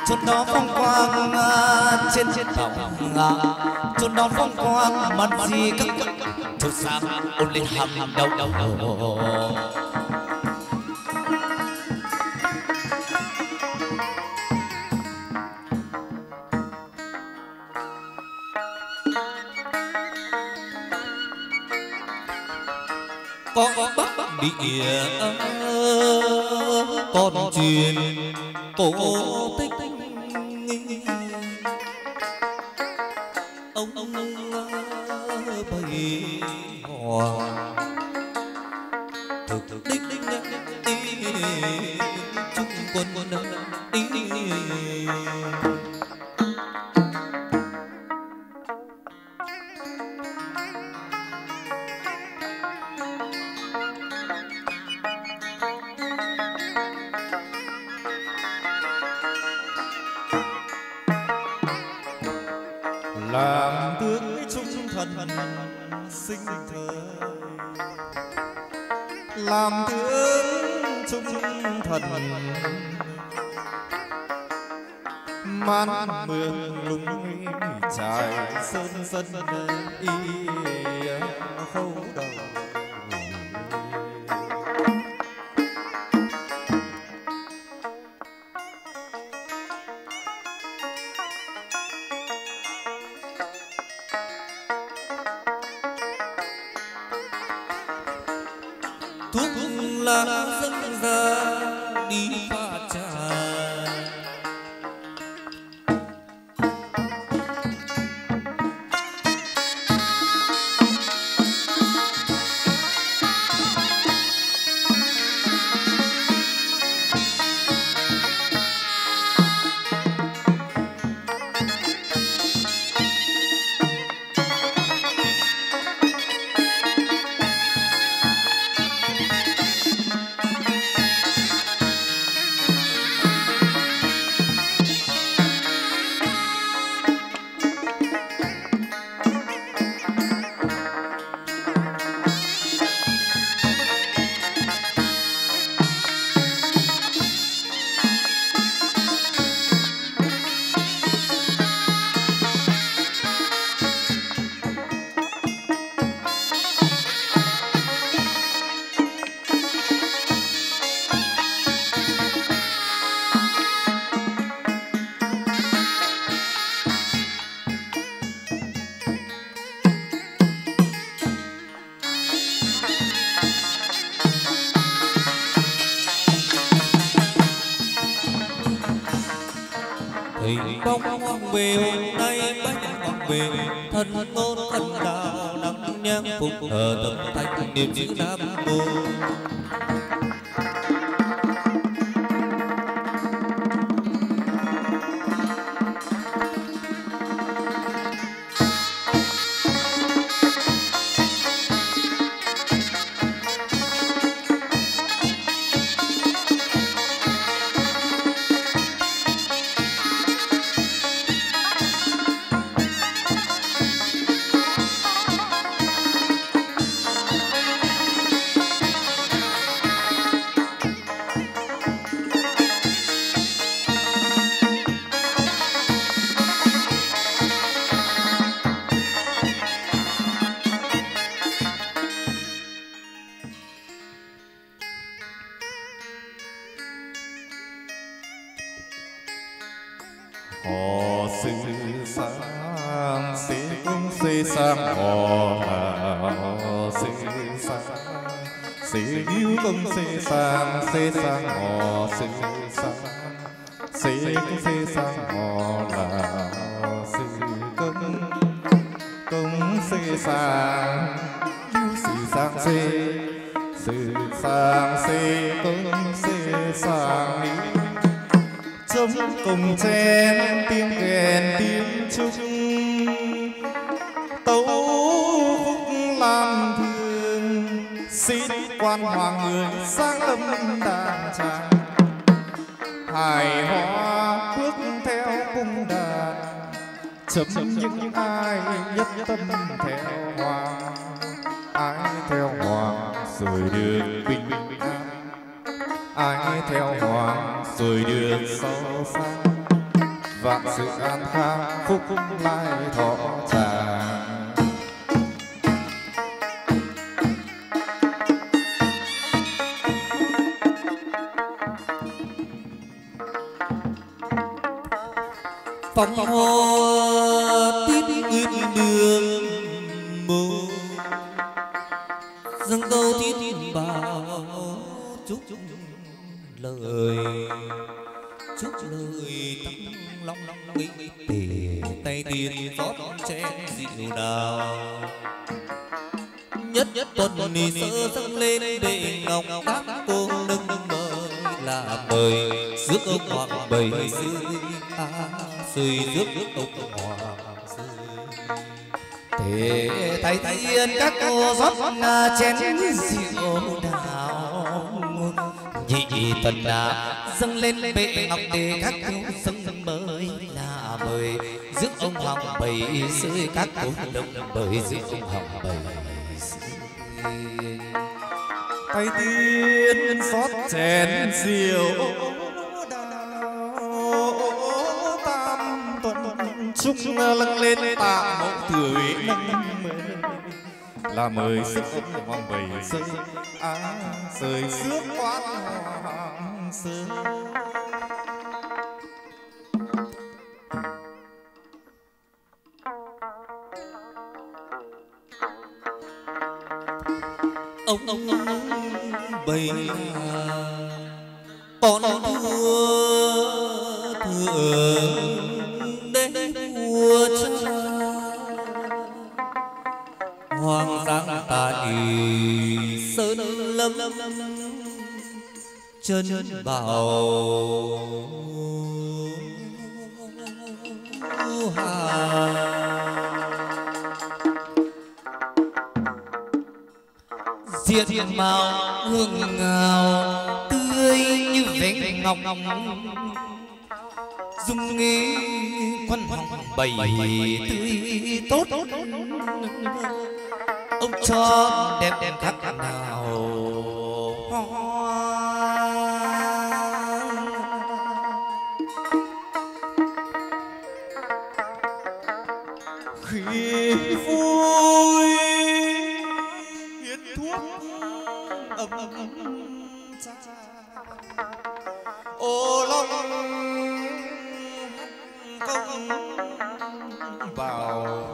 chốn đó phong quang trên bóng chốn đó phong quang mặt gì các chốt sáng ôn lên hàng đầu có bắc địa còn truyền cổ tích ông bày hoàng thực đích trung quân làm tướng trung thần sinh thời, làm tướng trung thần man mường lung trải sơn dân y khâu đầu. thuốc lá dâng ra đi pha trà thầy bóng hoàng về hôm nay bách hoàng về thân ngôn thân đạo đăng nhang phục thờ tâm thanh niệm chữ nam mô. Họ sư sang sĩ cũng sĩ sang họ sư sang sĩ yêu cũng sĩ sang họ sư sang sĩ cũng sĩ sang họ là sư cũng sĩ sang yêu sĩ sang sĩ cũng sĩ sang đi chấm cùng chen tiếng kèn tiếng trúc tấu khúc làm thương xin quan hoàng người sang lâm đàn tràng hài hòa bước theo cung đàn chấm những ai nhất tâm theo hoàng ai theo hoàng rồi được bình an ai theo hoàng rồi được sâu xa vạn sự an khang phúc lai thọ tràng. Phong hoa tiết nguyên đường mô dâng câu thiết bảo chúc lời tăng long mỹ tề tay tiền rót chén rượu đào nhất tuần ni sơ dâng lên để ngọc các cô nâng mời là mời rước ông hoàng bầy rơi rước ông hoàng thế tay tiên các cô rót chén rượu đào nhị tuần dâng lên bệ ngọc để các cô dâng mời là mời rước ông hoàng bầy rơi các cô nâng mời rước ông hoàng bầy tay tiên xót chén rượu đào tam tuần chúc lâng lên tạ mẫu tuổi nâng là mời sức ông hoàng bầy rơi rơi rước quan hoàng sớm. ông bầy con thua thường để vua cha hoàng giang tại sơn lâm chân bảo hà diện mạo hương ngào tươi như vành ngọc dung nghi quân hoàng bầy tươi tốt ông cho đẹp khác nào khi vui hiến thuốc ấm cha ô long công vào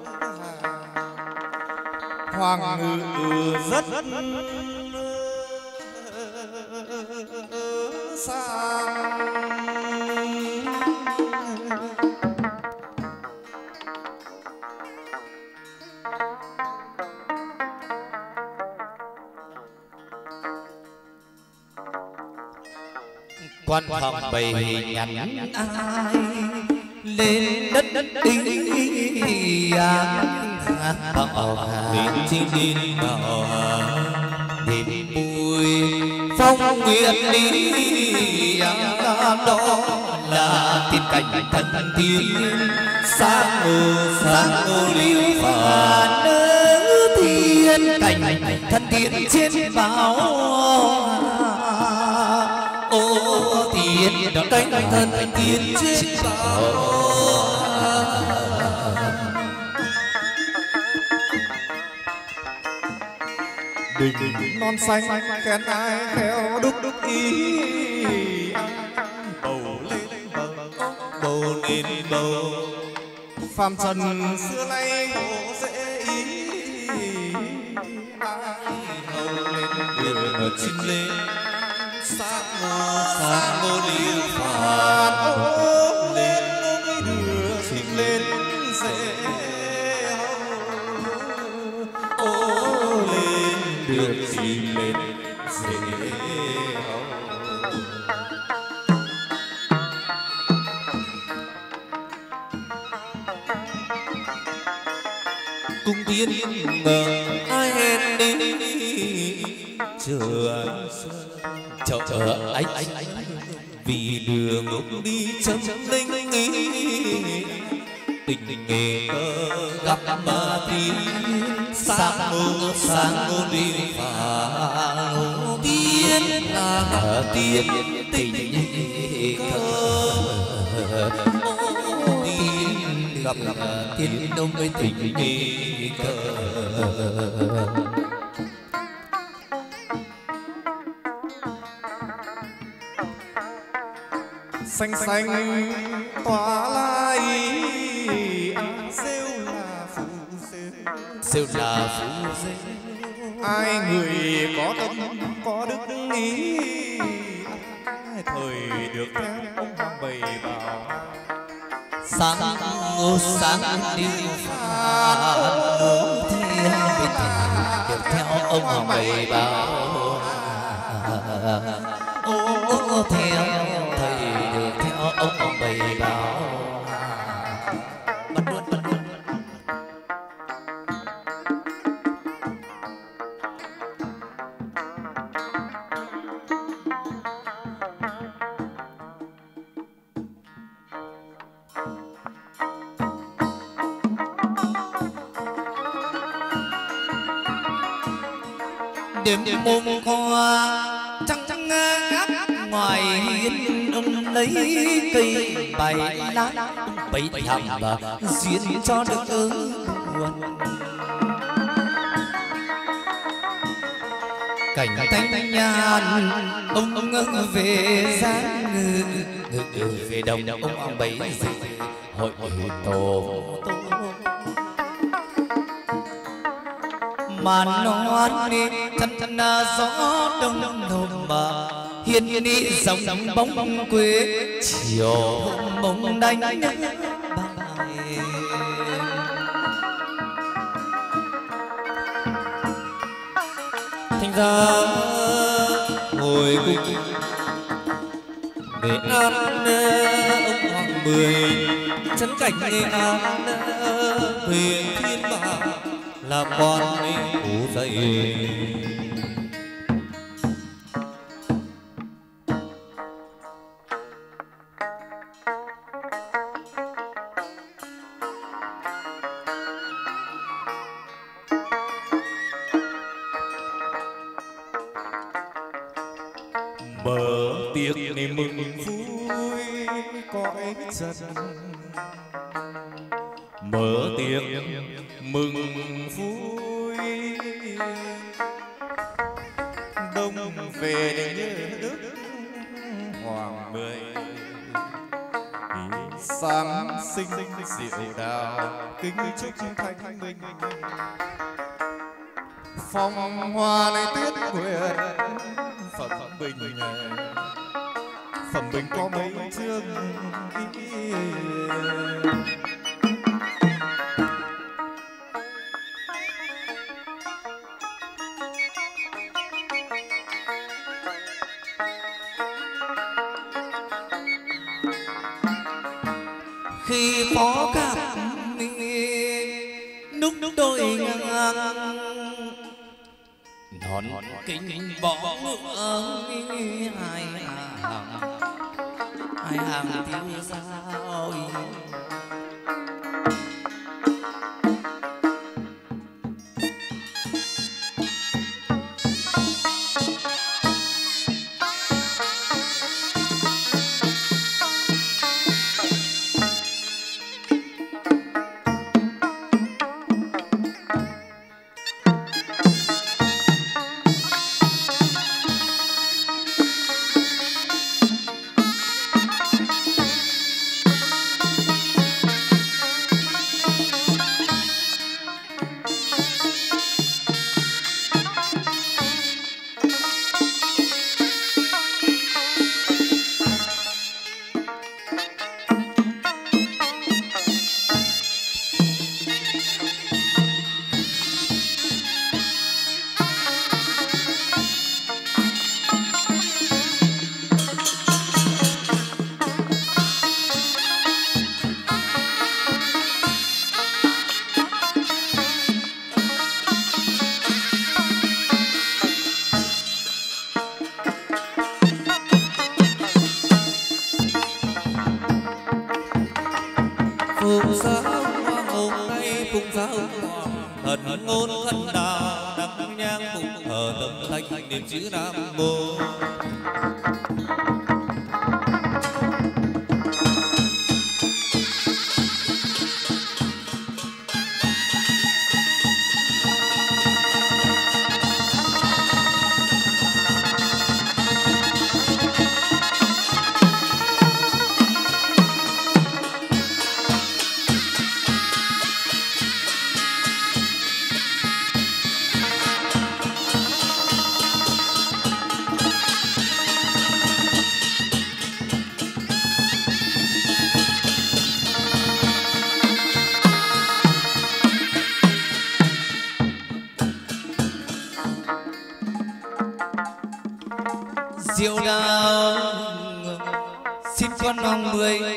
hoàng ngự rất sang quan hoàng bầy nhắn ai lên đất đi bảo hà chim đi bảo đêm bùi phong nguyệt đi đó là tiên cảnh thần tiên sang ngô liễu phà nữ thiên cảnh thần tiên trên bảo ô tiên đó cánh thần tiên trên bảo đình non xanh khen ai khéo đúc ý bầu lên bầu phàm trần xưa nay khổ dễ ý bầu lên đường chim lên sáng ngô liễu phàn lên đường chim lên dễ được chim lên dễ cung tiên ngờ ai hẹn đến chờ anh vì đường lúc đi chấm linh ý tình nghề gặp mà thì sáng ngô đi phà tiên là tiên tình cơ gặp tiên đông với tình nghi cờ. xanh xanh tỏa lai rêu là phù rêu là phù rêu. Ai người có tâm có đức ý thời được theo ông hoàng bày bảo sáng đi pha nô thiên với thầy được theo ông hoàng bày bảo. Ô theo thầy được theo ông hoàng bày bảo. Bắt luôn. Đêm mông qua trăng ngát ngoài hiên ông lấy cây bày lá bày thảm và duyên cho được buồn. Cảnh thanh nhàn ông về giang ngự về đồng ông bày hội tổ mà non đi chân gió đông đông mà hiên đi dòng bóng quê chiều mông đánh bài. Thành ra ngồi cùng Nghệ An ông hoàng 10 trấn cảnh Nghệ An huyền thiên bảo làm con ngủ dậy. mở tiệc này mừng vui cõi trần, mở tiệc mừng vui đông về để nhớ đức hoàng 10 sáng sinh diệu đào kính chúc thanh minh phong hoa này tuyết nguyệt phẩm bình có mấy chương khi có gặp núc đôi ngang nón kính bỏ ngựa hai hàng tiêu sao. phùng giáo hoa hôm nay phùng giáo thần ngôn thân đạo đăng nhang phụng thờ tâm thanh niệm chữ nam mô.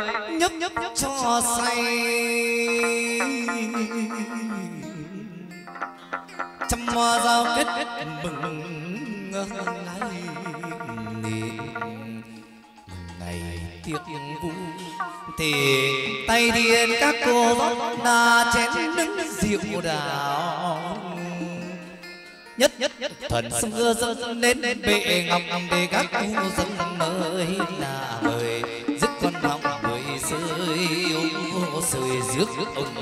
nhấp nhấp cho say trăm hoa giao kết mừng ngày tiếc vui thì tay điên các cô là chén nước rượu đào nhất thần xưa dâng lên bệ ngọc để các cô dâng mời là mời dứt con họng mời sơi rước ông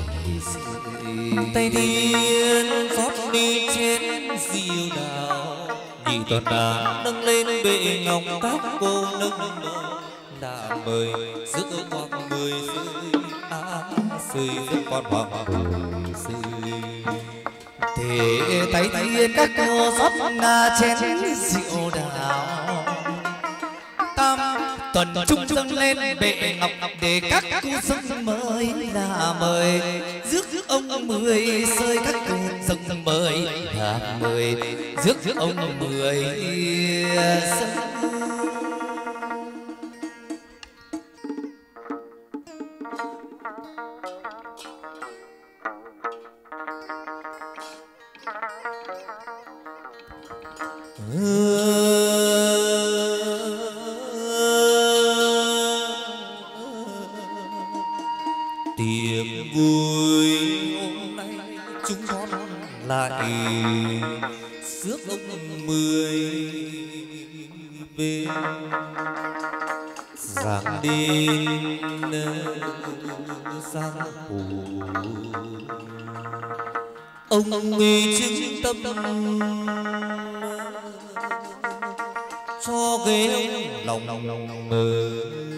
tay điên rót đi chén rượu đào nhị tuần đã nâng lên bệ ngọc các cô nâng đã mời rước con mười sơi rước con hoàng mười sơi thế tay điên các cô rót chén rượu đào tam tuần trung dâng lên bệ ngọc để các cô dâng mời là mời rước ông mười sơi các cô dâng mời là mời rước ông mười sơi. tiệc vui hôm nay chúng con lại rước ông mười về giang đêm giang hồ ông đi chứng tâm cho ghế lòng mơ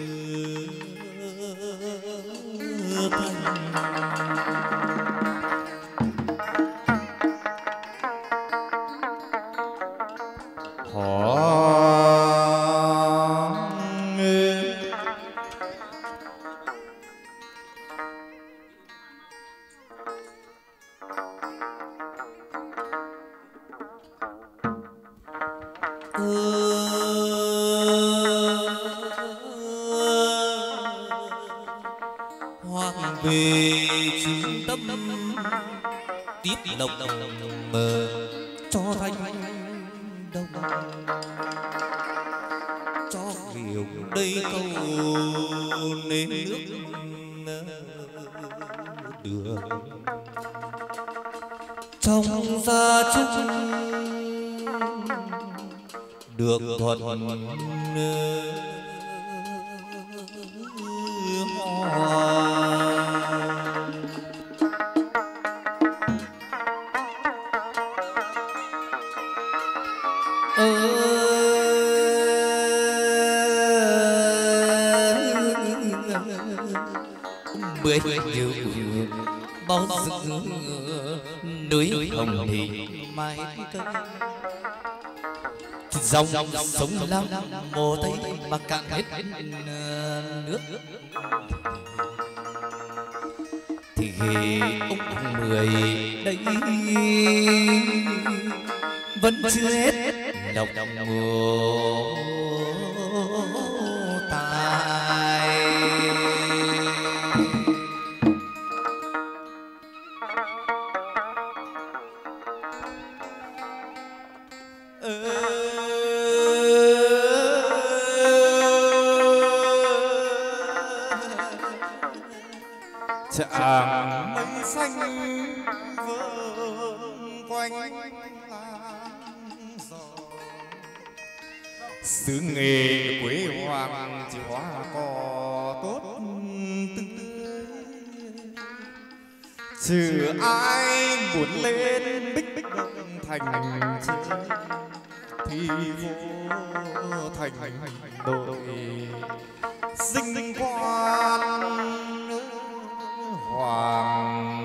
hoàng về trung tâm tiếp lộc mờ cho thanh đông cho hiểu đây câu nên nước đường trong gia chúc được thuận bưởi nhiều bao rực núi hồng thì mai cây dòng sống lắm mồ tây mà cạn hết nước thì ông mười đây vẫn chưa hết lòng mùa tài. chàng mây xanh vờn quanh làng gió xứ nghề quê hoàng chỉ hoa cỏ tốt tươi trừ ai muốn lên bích bích động thành chơi thì vô thành đội dinh quan hoàng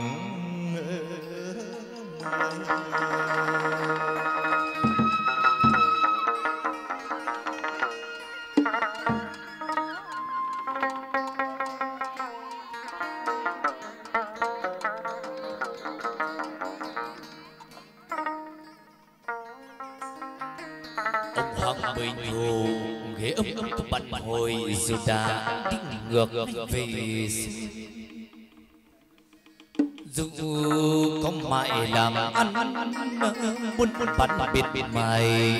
ông Hoàng Bình Hồ ghế ấm của bạn hồi dù đã đi ngược về dù có mãi làm ăn buôn bán biệt mày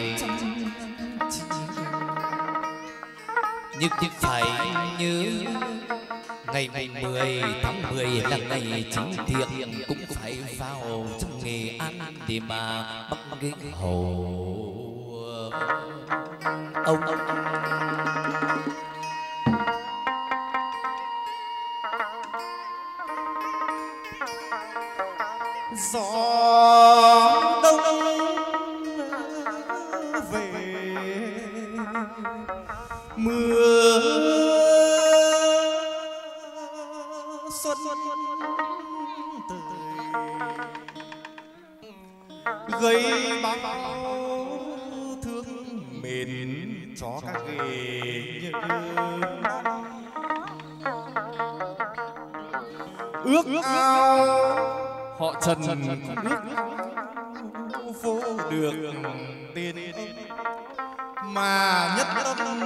nhưng phải nhớ ngày 10 tháng 10 là ngày chính thiện cũng phải vào trong Nghệ An để mà bắt ghế hầu ông gió đông về mưa xuân tới gây bao thương mến cho các ghế ước ao họ Trần ước vô được tên mà nhất tâm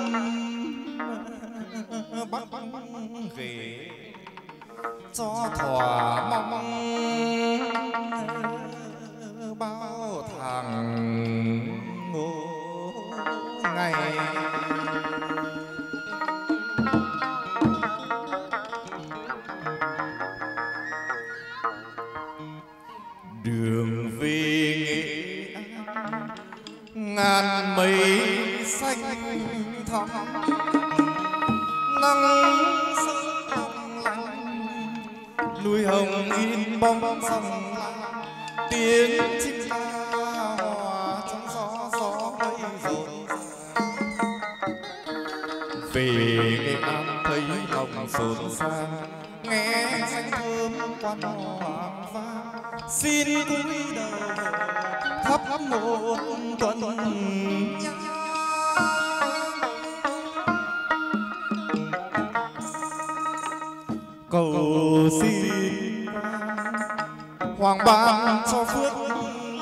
bắt ghế cho thỏa mong bao thằng ngô ngày đường về Nghệ An ngàn mây xanh thẳm nắng sớm long lanh núi hồng in bóng sông lam tiếng chim ca hòa trong gió mây rộn về Nghệ An thấy lòng xôn xao nghe danh thơm quan hoàng vang xin cúi đầu thắp một tuần nhang cầu xin hoàng ban cho phước lớn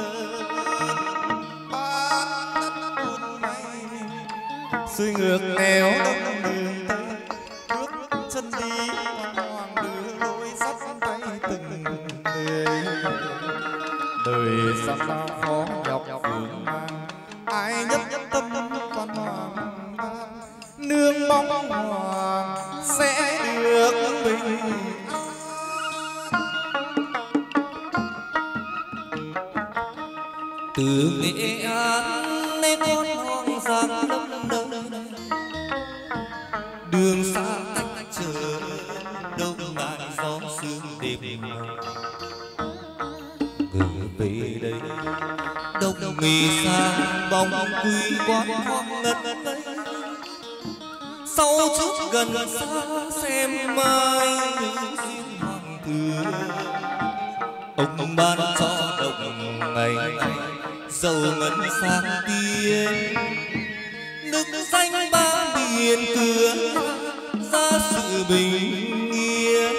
ban đất buồn may xuôi ngược nẻo đông đường tây bước chân đi hoàng đưa lối dắt tay từng người đời sao sao khó nhọc phương mang ai nhất tâm quan hoàng ban nương mong hoàng sẽ được bình từ Nghệ An nơi con hoang giang lấp lơ đường xa cách chờ đâu ngại gió sương đêm người về đây đông nghỉ xa bóng quý quán hoang ngất ngây sau chút gần xa xem mai xin hoàng thượng ông ban cho đồng ngày dầu ngân sang tiên nước danh ba biển cửa ra sự bình yên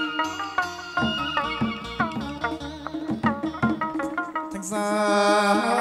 thành ra